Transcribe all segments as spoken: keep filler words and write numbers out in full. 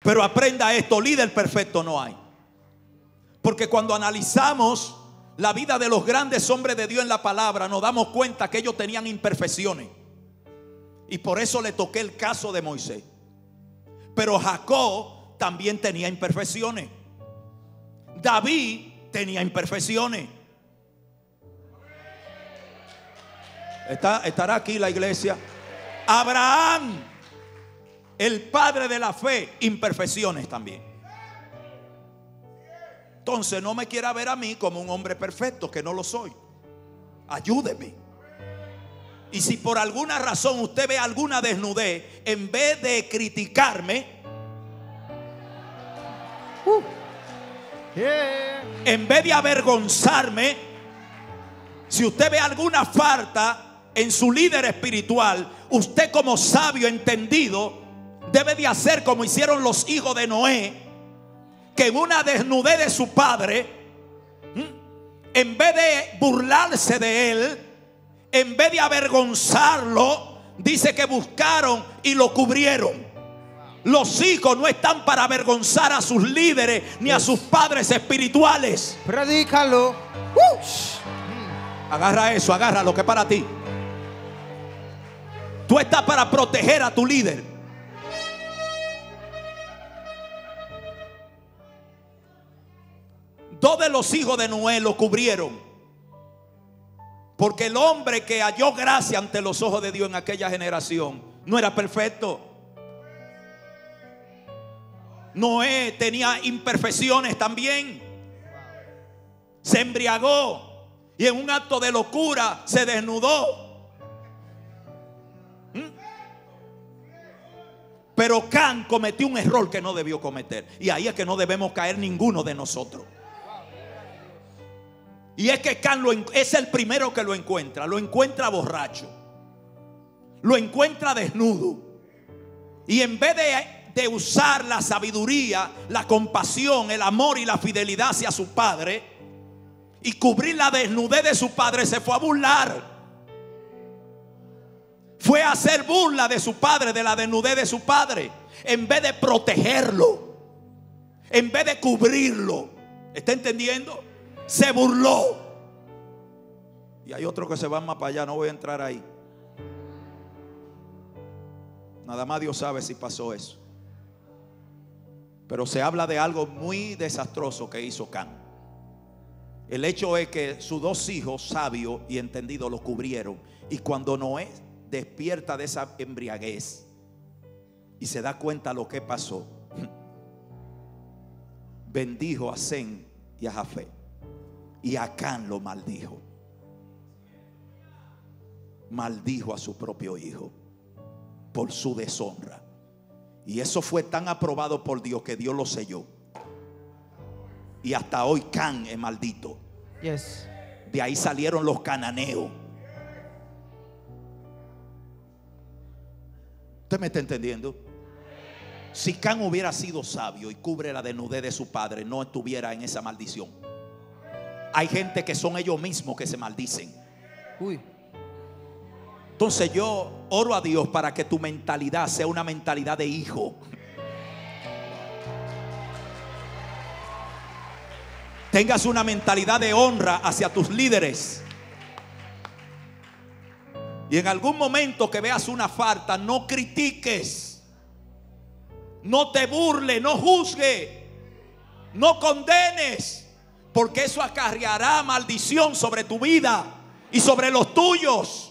Pero aprenda esto, líder perfecto no hay. Porque cuando analizamos la vida de los grandes hombres de Dios en la palabra, nos damos cuenta que ellos tenían imperfecciones. Y por eso le toqué el caso de Moisés. Pero Jacob también tenía imperfecciones. David tenía imperfecciones. Está, estará aquí la iglesia. Abraham, el padre de la fe, imperfecciones también. Entonces no me quiera ver a mí como un hombre perfecto, que no lo soy. Ayúdeme. Y si por alguna razón usted ve alguna desnudez, en vez de criticarme, uh, yeah. en vez de avergonzarme, si usted ve alguna falta en su líder espiritual, usted como sabio entendido debe de hacer como hicieron los hijos de Noé, que en una desnudez de su padre, en vez de burlarse de él, en vez de avergonzarlo, dice que buscaron y lo cubrieron. Los hijos no están para avergonzar a sus líderes ni a sus padres espirituales. Predícalo. Uh. Agarra eso, agarra lo que es para ti. Tú estás para proteger a tu líder. Dos de los hijos de Noé lo cubrieron, porque el hombre que halló gracia ante los ojos de Dios en aquella generación no era perfecto. Noé tenía imperfecciones también. Se embriagó y en un acto de locura se desnudó. ¿Mm? Pero Can cometió un error que no debió cometer. Y ahí es que no debemos caer ninguno de nosotros. Y es que Can lo, es el primero que lo encuentra. Lo encuentra borracho. Lo encuentra desnudo. Y en vez de, de usar la sabiduría, la compasión, el amor y la fidelidad hacia su padre, y cubrir la desnudez de su padre, se fue a burlar. Fue a hacer burla de su padre, de la desnudez de su padre, en vez de protegerlo, en vez de cubrirlo. ¿Está entendiendo? Se burló. Y hay otros que se van más para allá, no voy a entrar ahí. Nada más Dios sabe si pasó eso. Pero se habla de algo muy desastroso que hizo Can. El hecho es que sus dos hijos sabios y entendidos lo cubrieron. Y cuando Noé despierta de esa embriaguez y se da cuenta lo que pasó, bendijo a Sem y a Jafet, y a Can lo maldijo. Maldijo a su propio hijo por su deshonra. Y eso fue tan aprobado por Dios que Dios lo selló. Y hasta hoy Can es maldito. Yes. De ahí salieron los cananeos. ¿Usted me está entendiendo? Si Can hubiera sido sabio y cubre la desnudez de su padre, no estuviera en esa maldición. Hay gente que son ellos mismos que se maldicen. Uy. Entonces yo oro a Dios para que tu mentalidad sea una mentalidad de hijo. Tengas una mentalidad de honra hacia tus líderes. Y en algún momento que veas una falta, no critiques, no te burles, no juzgues, no condenes, porque eso acarreará maldición sobre tu vida y sobre los tuyos.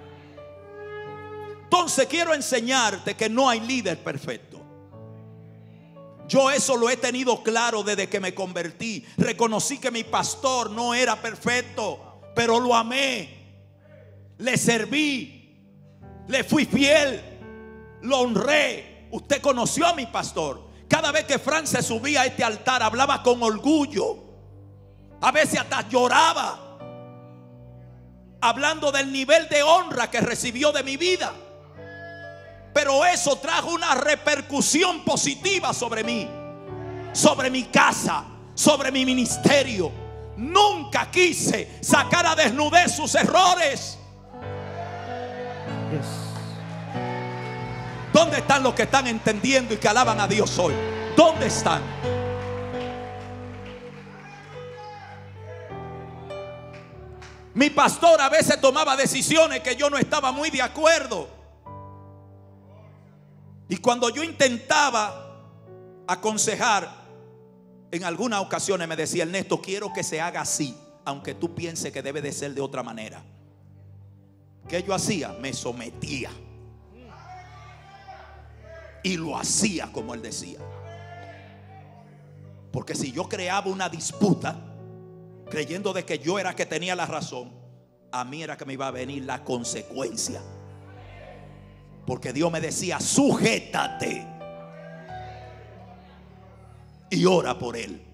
Entonces quiero enseñarte que no hay líder perfecto. Yo eso lo he tenido claro desde que me convertí. Reconocí que mi pastor no era perfecto, pero lo amé, le serví, le fui fiel, lo honré. Usted conoció a mi pastor. Cada vez que Frank se subía a este altar, hablaba con orgullo. A veces hasta lloraba, hablando del nivel de honra que recibió de mi vida. Pero eso trajo una repercusión positiva sobre mí, sobre mi casa, sobre mi ministerio. Nunca quise sacar a desnudez sus errores. Yes. ¿Dónde están los que están entendiendo y que alaban a Dios hoy? ¿Dónde están? Mi pastor a veces tomaba decisiones que yo no estaba muy de acuerdo. Y cuando yo intentaba aconsejar, en algunas ocasiones me decía: Ernesto, quiero que se haga así, aunque tú pienses que debe de ser de otra manera. ¿Qué yo hacía? Me sometía y lo hacía como él decía. Porque si yo creaba una disputa creyendo de que yo era que tenía la razón, a mí era que me iba a venir la consecuencia. Porque Dios me decía: sujétate y ora por él.